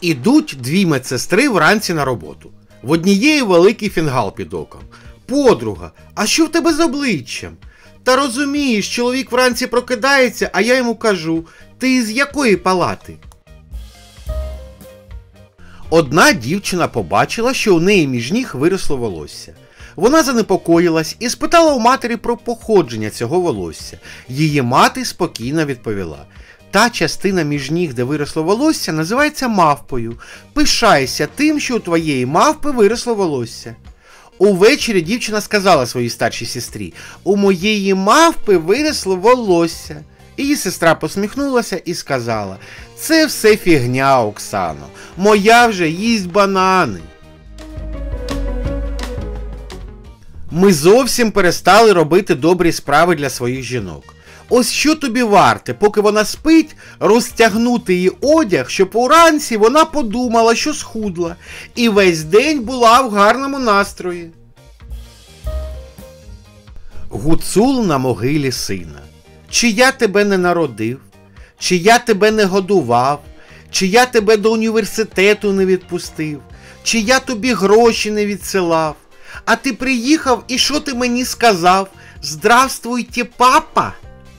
Ідуть дві медсестри вранці на роботу. В однієї великий фінгал під оком. «Подруга, а що в тебе з обличчям?» «Та розумієш, чоловік вранці прокидається, а я йому кажу, ти з якої палати?» Одна дівчина побачила, що у неї між ніг виросло волосся. Вона занепокоїлась і спитала у матері про походження цього волосся. Її мати спокійно відповіла: «Та частина між ніг, де виросло волосся, називається мавпою. Пишайся тим, що у твоєї мавпи виросло волосся». Увечері дівчина сказала своїй старшій сестрі: «У моєї мавпи виросло волосся». Її сестра посміхнулася і сказала: «Це все фігня, Оксано. Моя вже їсть банани». Ми зовсім перестали робити добрі справи для своїх жінок. Ось що тобі варте, поки вона спить, розтягнути її одяг, щоб уранці вона подумала, що схудла, і весь день була в гарному настрої. Гуцул на могилі сина. Чи я тебе не народив? Чи я тебе не годував? Чи я тебе до університету не відпустив? Чи я тобі гроші не відсилав? А ти приїхав і що ти мені сказав? Здравствуйте, папа!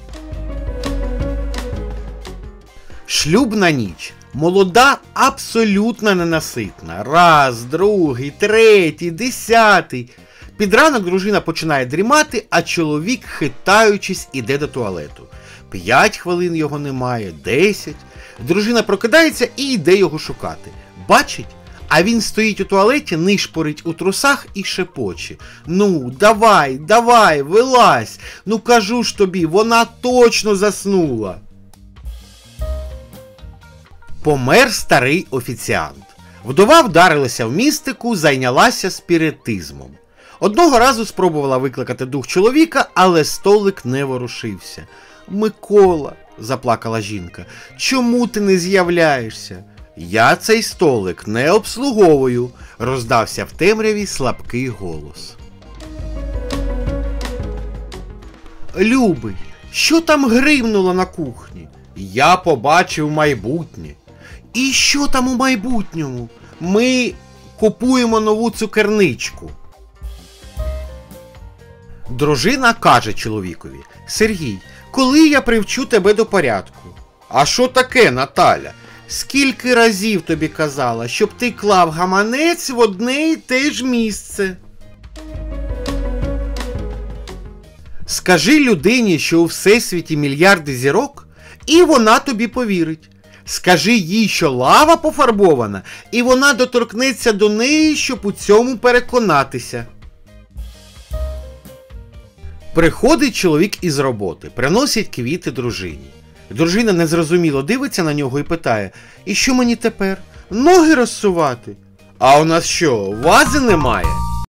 Шлюбна ніч. Молода абсолютно ненаситна. Раз, другий, третій, 10. Під ранок дружина починає дрімати, а чоловік, хитаючись, іде до туалету. 5 хвилин його немає, 10. Дружина прокидається і йде його шукати. Бачить, а він стоїть у туалеті, нишпорить у трусах і шепоче: «Ну, давай, давай, вилазь! Ну кажу ж тобі, вона точно заснула!» Помер старий офіціант. Вдова вдарилася в містику, зайнялася спіритизмом. Одного разу спробувала викликати дух чоловіка, але столик не ворушився. «Микола», – заплакала жінка, – «чому ти не з'являєшся?» «Я цей столик не обслуговую», – роздався в темряві слабкий голос. «Любий, що там гримнуло на кухні?» «Я побачив майбутнє». «І що там у майбутньому?» «Ми купуємо нову цукерничку». Дружина каже чоловікові: «Сергій, коли я привчу тебе до порядку?» «А що таке, Наталя? Скільки разів тобі казала, щоб ти клав гаманець в одне й те ж місце?» Скажи людині, що у всесвіті мільярди зірок, і вона тобі повірить. Скажи їй, що лава пофарбована, і вона доторкнеться до неї, щоб у цьому переконатися. Приходить чоловік із роботи, приносить квіти дружині. Дружина незрозуміло дивиться на нього і питає: «І що мені тепер? Ноги розсувати?» «А у нас що, вази немає?»